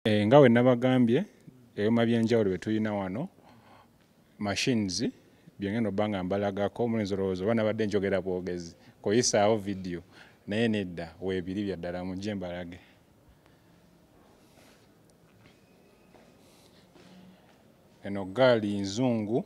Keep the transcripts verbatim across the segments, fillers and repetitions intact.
E, nga we nabagambye ebyuma byenjawulo bye tulina wano machines byengeno banga mbalagako omulenzi olowooza oba nabadde njogera bwogezi kuyisaawo video naye nedda weebiri bya ddala mujje mbalage. Eno gaali nzungu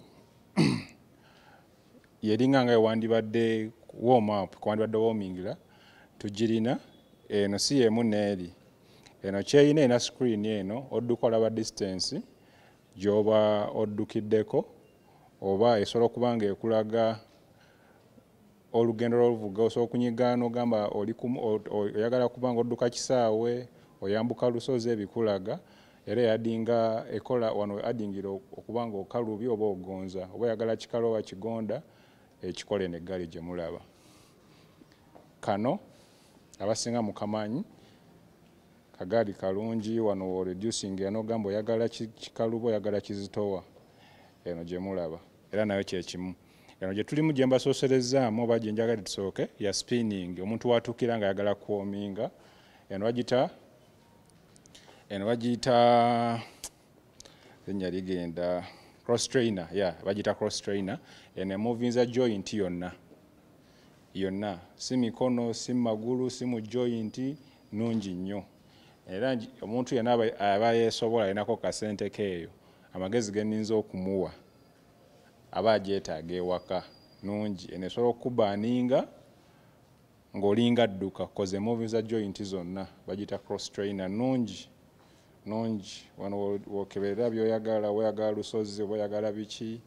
yeringa nga ewandibadde warm up kwandibadde warmingira tugirina eno si yemu neeri eno kyeyina ena screen eno odduka olaba distance gyoba oddukiddeko oba esobola okuba nga ekulaga olugendo lw'oluvuga osobola okunyiga n'ogamba oyagala kuba nga odduka kisaawe oyambuka lusozi ebikulaga era yadinga ekola wano adingira okuba nga okalubi oba ogonza oba oyagala kikalo oba kigonda ekikole n'eggaali gye mulaba. Kano abasinga mukamanyi kagaali kalungi wano reducing n'ogamba oyagala kikaluba oyagala kizitowa eno gye mulaba era nayo kyekimu. Eno gye tulimu gye mbasooserezaamu oba gye njagala tusooke ya spinning omuntu watuukira nga ayagala kuwominga eno bagita eno bagiyita linnya ligenda cross trainer ya yeah, bagiyita cross trainer eno emuvinza joint yonna yonna si mikono si magulu si mu joint nungi nnyo era omuntu yenna aba yeesobola alinako kasente keeyo amagezi ge nninza okumuwa aba agyetaaga ewaka nungi eno esobola okukubaaninga ng'olinga dduka koze emuvinza joint zonna bagiyita cross trainer nungi nungi wano wokeberera byoyagala oyagala lusozi oba oyagala biki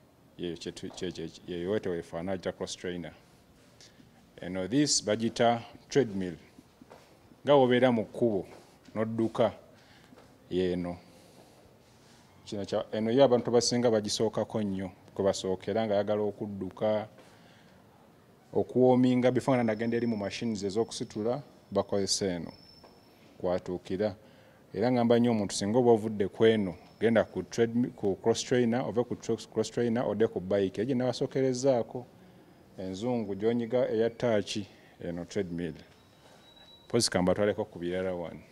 yeyo teweefaana agita cross trainer. Eno this bagita treadmill nga wobeera mu kkubo n'odduka yeeno eno yo abantu basinga bagisookako nnyo kwe basookera nga ayagala okudduka okuwoominga before nga nagenda eri mu machines ez'okusitula bakozesa eno kwatuukira era ngamba nnyo omuntu singa oba ovudde ku eno genda ku, ku cross trainer ove ku cross trainer odde ku bike egye nabasookerezaako enzungu gyonyiga eya taaki eno treadmill pozi kamba twaleko ku birala wano.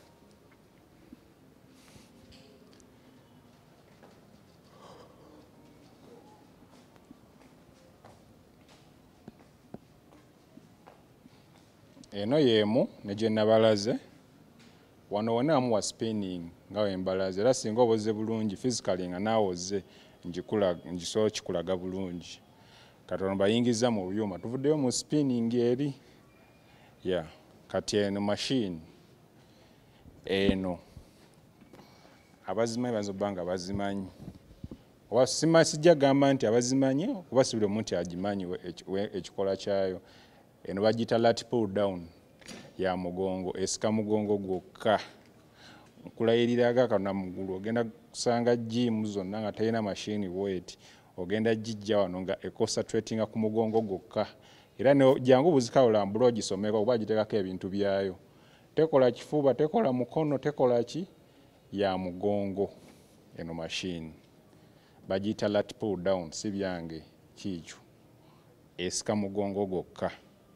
Eno yemu ne gye nabalaze wano wonna amuwa spinning nga wembalaze era singa oboze bulungi physically nga naawoze ngisobola kikulaga bulungi katono bayingiza mu byuma tuvuddeyo mu spinning eri ya yeah. Kati eno machine eno abazimanyi baza obba nga bazimanyi oba sijja gamba nti abazimanyi kuba si buli omuntu agimanyi ekikola kyayo. Eno bagiyita lat pull down ya mugongo esika mugongo gwokka nkulayiriraga kana mugulu ogenda kusanga gym zonna nga talina machine weight ogenda gijja wano nga econcentratinga ku mugongo gwokka era jangu buzikawula mbulo gisomeko oba giteekako ebintu byayo tekola kifuba tekola mukono tekola ki ya mugongo. Eno machine bagiyita lat pull down si byange kiikyo esika mugongo gwokka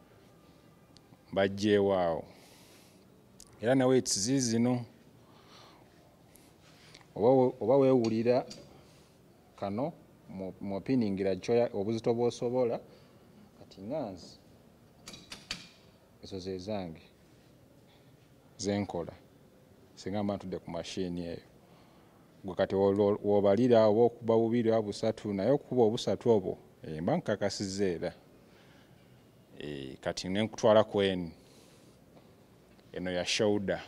bajjeewaawo era nawe etsizi zino oba weewulira kano mwopiningira obuzito bw'osobola kati nganzi ezo ze zange zenkola singa mba ntudde ku mashini eyo gwe kati wobalira oba okuba bubiri oba busatu naye okuba obusatu obwo mba nkakasizza era E, kati nenkutwala kwenu eno ya shoulder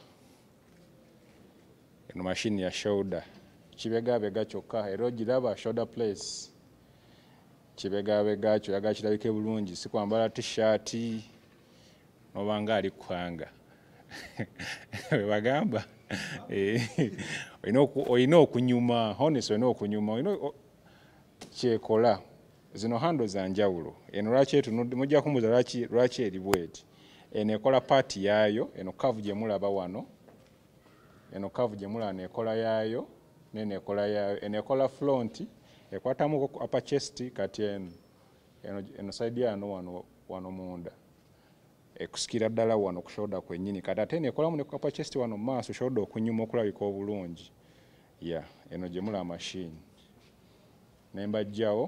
eno machine ya shoulder kibegabega kyokka era ogiraba shoulder place kibegabega kyo yaga kirabike bulungi si kwambala t-shirt nobanga ali kwanga bagamba olina okunyuma honestly olina okunyuma olina kyekola zino hando za njawulo eno lwaki etu mujja kumbuza lwaki lwaki eri bweti eno ekola paati yaayo eno kavu gye mulaba wano eno kavu gye mulaba nekola yaayo nene ekola yaayo eno ekola front ekwatamu upper chest kati eno eno side yano wano wano munda ekusikira ddala wano ku shoulder kwennyini kati ate nekolamu ne ku upper chest wano mu maaso shoulder okunyuma okulabika obulungi ya eno gye mula machine ne mbajjawo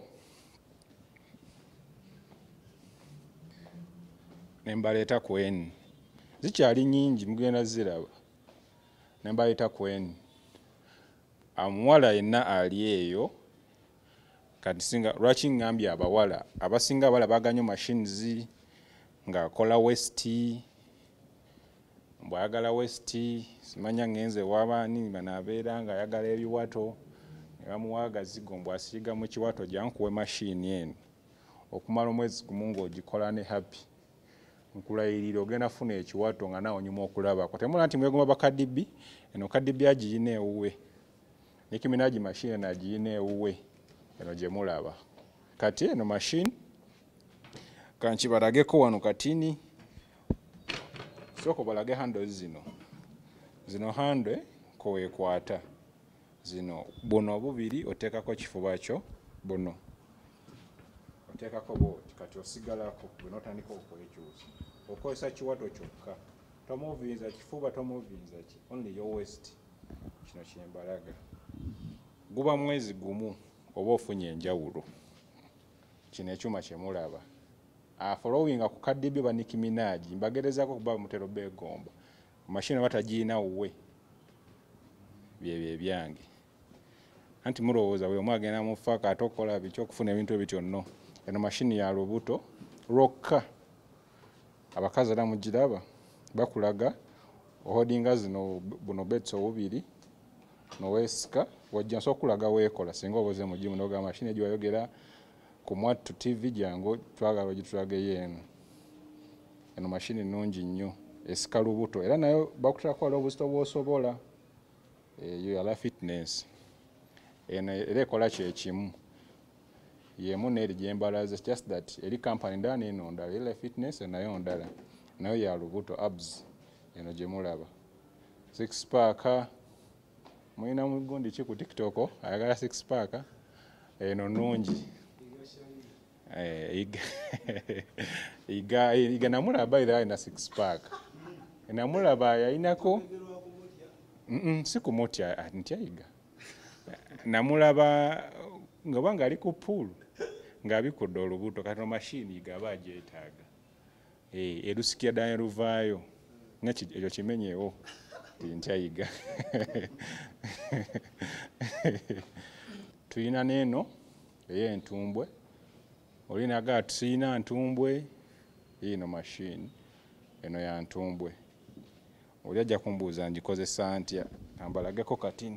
ne mbaleeta ku eni zikyali nnyingi mugenda ziraba ne mbaleeta ku eni amuwala yenna ali eyo kati singa lwaki ngambye abawala abasinga abawala baganya machines ng'akola westi mbwayagala westi simanya ngenze wabaani banaabeera ng'ayagala ebiwato ne bamuwa agazigo mbw'asiiga mu kiwato jankuwe mashini eno okumala omwezi gumu ng'ogikola ne happy nkulayirira ogenda funa ekiwato nga nawe onyuma okulabako temula nti mwegomba bakadibi eno kadibi agiyina ewuwe ne kiminaji mashini eno agiyina ewuwe eno gye mulaba kati eno mashini kankibalageko wano katini soko balage handles zino zino handle ko wekwata zino buno bubiri otekako kifuba kyo buno otekako bo kati osigalako buno otandika okwekyusa okozesa kiwato kyokka tomuvinza kifuba tomuvinza ki only your waist kino kyembalaga guba mwezi gumu oba ofunye enjawulo kino ekyuma kyemulaba afollowinga ku kadibi ba Nicki Minaj mbagerezako kuba mutero begomba mashini batagiina uwe byebye byange anti mulowooza bwe mwagenda mu faka atokola bicho kufuna ebintu ebityo nno eno mashini ya lubuto rokka abakazi la mugiraba bakulaga ohodinga zino buno betso bubiri no wesika wajja so kulaga wekola singa oboze mu jimu noga mashini ejo yogera ku Mwattu T V jango twagala ogitulage yeno eno mashini nungi nnyo esika lubuto era nayo bakutako alo obuzito bwosobola eyo yala fitness eno era ekola kyekimu yemu neri gyembalaze just that eri company ndani eno ndala ela fitness nayo ndala nayo ya lubuto abs eno gye mulaba six pack mwina mugundi ki ku TikTok ayagala six pack eno nungi eh iga iga iga namulaba ira ina six pack namulaba yayinako mm siku motya ntya iga namulaba ngabanga ali ku pool ngabikudde olubuto kati no machine igaba agyetaaga eh erusikia danye ruvayo naki ekyo kimenyewo ntyayiga tuyina neno ey'entumbwe olina ga tusina ntumbwe ino machine eno ya ntumbwe oli ajja kumbuuza ngikozesa ntya ambalageko katini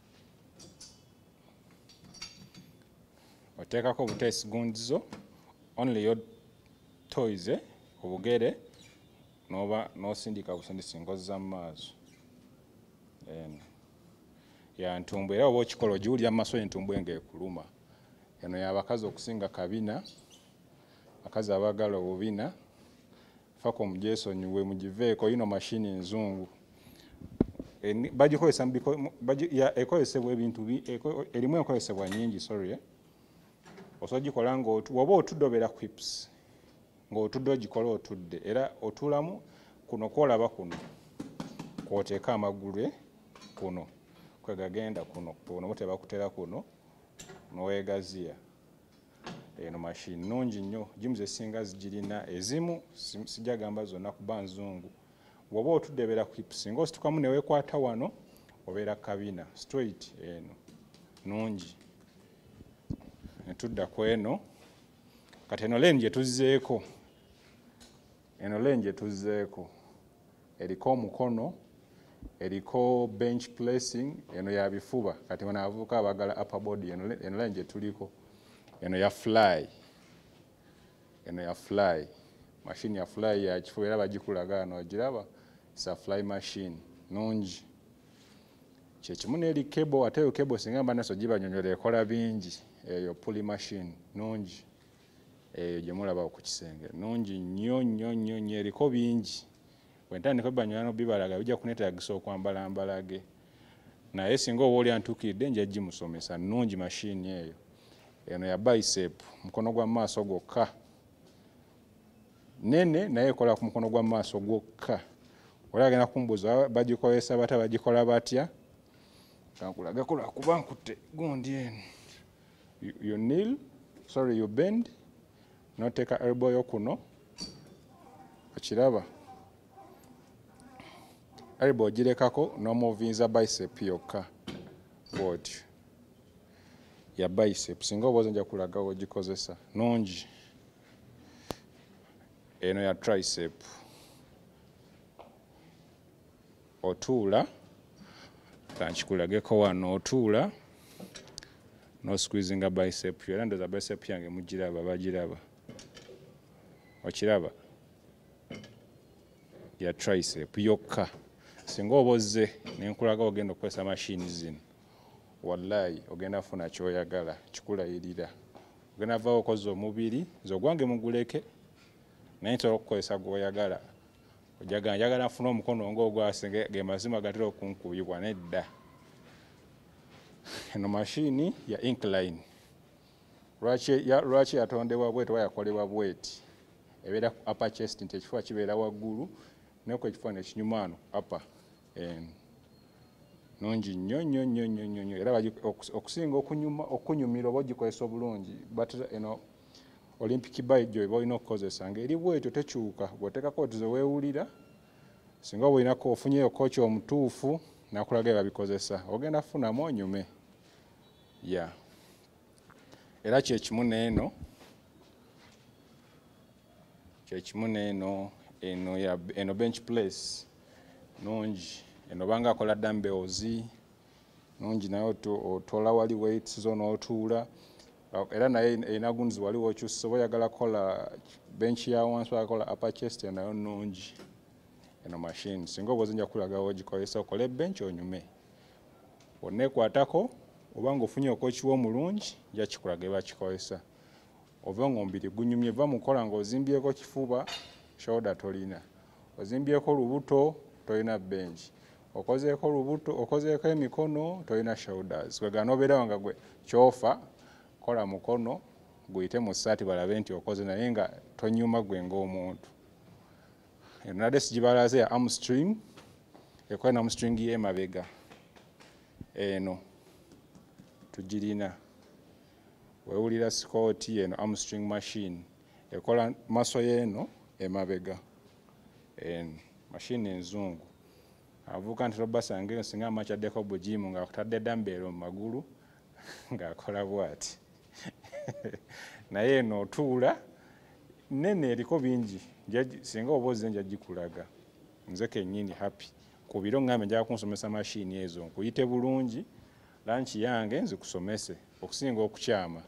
oteekako obutesi gundizo only your toys eh obugere noba nosindika busindisi ngozi za maaso eno ya ntumbwe era oba okikola ogiwulira mu maaso entumbwe ng'ekuluma eno y'abakazi okusinga kabina akazi abagala obubina fako mujesonyiwe mugiveeko yino mashini nzungu bagikozesa ekozesebwa ebintu erimu enkozesebwa nyingi sorry eh? Osobola gikola ng'oba otudde quips ng'otudde ogikola otudde era otulamu kuno kwolaba kuno kwoteeka amagulu kuno kwegagenda kuno kuno muteba kutera kuno nowegaziya eno machine nungi nnyo jimuze singa zigirina ezimu sijagamba zonna kuba nzungu bwoba otudde quips nga ositukamu newekwata wano obeera kabina straight eno nungi netudda kweno kati eno lane gye tuzzeeko eno lane gye tuzzeeko eriko omukono eriko bench pressing eno ya bifuba kati wana avuka abagala upper body eno eno lane gye tuliko eno ya fly eno ya fly machine ya fly ya kifuba era bagikulaga no giraba sa fly machine nungi kyekimu n'eri cable ate yo cable singa mba naso gibanyonyola ekola bingi eyo pulley machine nungi eyo gye mulaba ku kisenge nungi nnyo nnyo nnyo nnyo eriko bingi bwentandika banyolano bibalaga bijja kuneetagisa okwambala mbalage naye singa oba oli antuukiridde nja gimusomesa nungi machine eyo eno ya bicep mukono gwa maaso gwokka nene naye ekola ku mukono gwa maaso gwokka. Wali agenda kumbuuza bagikozesa bata bagikola batya, kankulageko lwakuba nkutte gundi eno. You, you kneel, sorry you bend, n'oteeka elbow yo kuno, okiraba? Elbow ogirekako n'omuvinza bicep yokka bw'otyo. Ya bicep singa oboza nja kulaga ogikozesa nungi. Eno ya tricep. Otuula, kankikulageko wano, otuula no squeezinga bicep yo. Era ndoza bicep yange mugiraba, bagiraba. Okiraba? Ya tricep yokka. Singa oboze nenkulaga ogenda okukozesa machine zino, wallahi ogenda funa kyoyagala, kikulayirira. Ogenda vaawo okoze omubiri, nze ogwange muguleke, naye nsobola okukozesa gwoyagala. Ojagala njagala nfuna omukono ng'ogwase ge mazima gatera okunkubibwa, nedda. Eno machine ya incline. Lwaki ya, lwaki yatondebwa bweti oba yakolebwa bweti? Ebeera ku upper chest nti ekifuba kibeera waggulu, neko ekifuba ne kinyuma wano upper. En nungi nnyo nnyo nnyo nnyo nnyo. Era okusinga okunyuma okunyumira oba ogikozesa obulungi, but eno Olympic bike oba olina okukozesa ng'eri bwetyo tekyuka. Bw'oteekako otize weewulira, singa oba olinako ofunyeyo kooki omutuufu n'akulaga babikozesa, ogenda funamu onyume. Ya. Era kyekimu n'eno, kyekimu n'eno, eno ya eno bench press nungi. Eno banga akola dumbbells nungi nayo otoola wali weights zo n'otuula. Era naye erina gunzi waliwo okyusa, oba oyagala kola bench ya wansi wakola upper chest nayo nungi. Eno machine singa oboze nja kulaga ogikozesa okole bench onyume. Oneekwatako oba ng'ofunye okooki w'omulungi nja kikulaga bakikozesa. Ova ng'omubiri gunyumye, va mukola ng'ozimbyeko kifuba, shoulder tolina. Ozimbyeko lubuto, tolina bench. Okozeeko lubuto, okozeeko emikono, tolina shoulders. Kwegana obeerawo nga gwe kyofa, kola mukono, guyite mu ssaati balabe nti okoze naye nga tonyuma gwe ng'omuntu. Eno nadde sigibalaze ya hamstring, ekola na hamstring y'emabega. Eno tugirina. Weewulira sikooti eno hamstring machine. Ekola maso y'eno emabega. En machine enzungu. Avuka nti lobasange singa amachaddeko bujimu nga akutadde dumbbell mu magulu ng'akola bw'ati. Naye eno otuula nene eriko bingi. Singa oboze nja gikulaga. Nze kennyini happy. Ku biro ngambe njagala kunsomesa machine ezo nkuyite bulungi, lunch yange nzikusomese okusinga okukyama.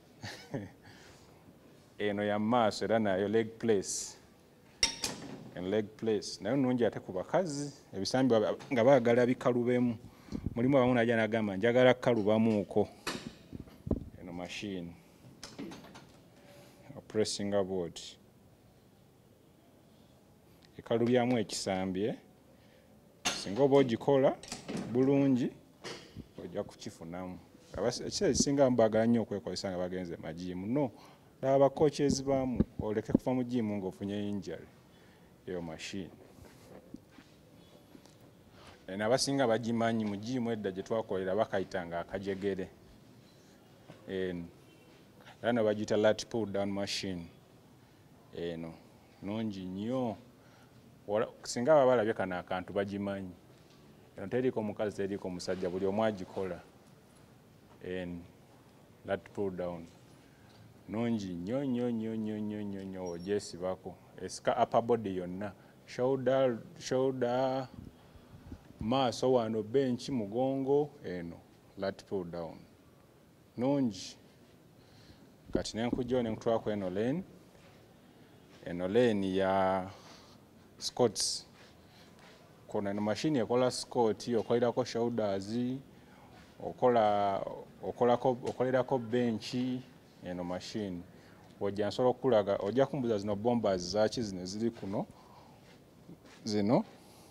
Eno ya maaso era nayo leg press. En leg press nayo nungi ate ku bakazi ebisambi nga baagala bikalubemu. Mulimu abamu najja nagamba njagala kkalubamuuko. Eno machine. Pressing board. Ekalubyamu ekisambye. Singa oba ogikola bulungi ojja kukifunamu. Ekiseera ekisinga baagala nnyo okwekozesa nga bagenze majimu. No, laba coaches baamu oleke kuva mu jimu ng'ofunye injury. Eyo machine. Eno abasinga bagimanyi mu jimu edda gye twakolera bakayitanga akajegere. Eno era no bagiyita lat pull down machine. Eno nungi nnyo. Singa baba balabye kano akantu bagimanyi. Eno teriko mukazi teriko musajja, buli omu agikola. En lat pull down. Nungi nnyo nnyo nnyo nnyo nnyo nnyo nnyo ogyesibako. Esika upper body yonna. Shoulder, shoulder, maaso wano, bench, mugongo, eno lat pull down. Nungi. Kati nenkujja nenkutwako eno lane. Eno lane ya squats. Kono eno machine ekola squat, okolerako shoulders, okola okolako okolerako bench. Eno machine ojja nsobola okulaga, ojja kumbuza zino bombers zaki zino ziri kuno. Zino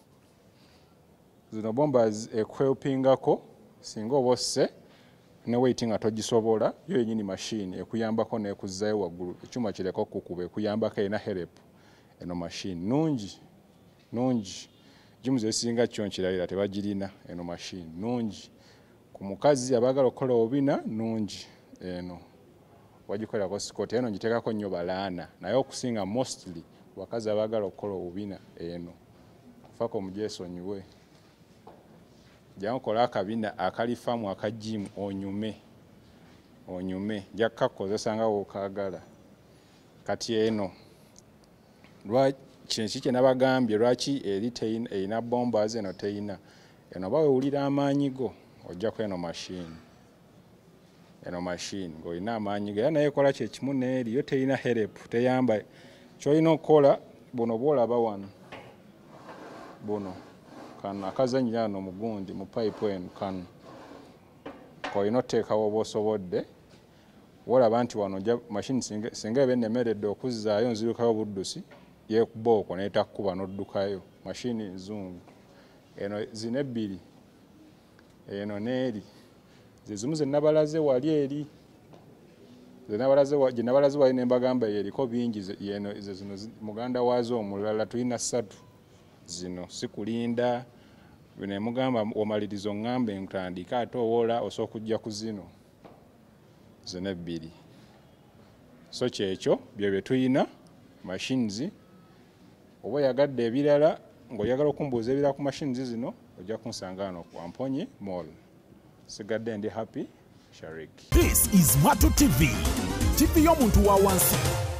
zino bombers ekwepingako singa obosse ne weight nga togisobola, yo yennyini machine ekuyambako n'ekuzzayo waggulu. Ekyuma kireko kukuba ekuyambako ena help. eno machine nungi nungi jimu zesinga kyo nkirayira tebagirina eno machine nungi ku mukazi abagala okukola obina nungi eno wagikolera ko Scott eno ngitekako nnyo balaana naye okusinga mostly wakazi abagala okukola obina eno fako mujesonyiwe jankola akabina akalifamu akajimu onyume onyume jakakozesa nga wokagala kati eno lwa kintu kye nabagambye lwaki eri teina ina bombers eno teina eno bawe ulira amanyigo ojja ku eno machine eno machine go ina amanyigo era naye kola kye kimu neeri yo teina help teyamba kyoyina okukola buno bwolaba wano buno kana akazanyira no mugundi mu pipe eno kano koyina oteekawo obosobodde wolaba nti wano machine singa ebe nemeredde okuzzaayo nzirukayo buddusi yekubooko netakkuba n'oddukayo machine nzungu eno zine ebbiri eno neeri zezimu zenabalaze wali eri zenabalaze ginabalaze wali nembagamba yeriko bingi yeno zino muganda waazo omulala tulina ssatu zino sikulinda bine mugamba omalirizo ngambe ntandika ate owola osokujja ku zino zine ebbiri so kyekyo bye bye tuyina machines oba yagadde ebirala ng'oyagala okumbuuza ebirala ku machines zino ojja kunsanga wano ku Amponye Mall. Sigadde ndi Happy Shariq. This is Mwattu T V, T V y'omuntu wa wansi.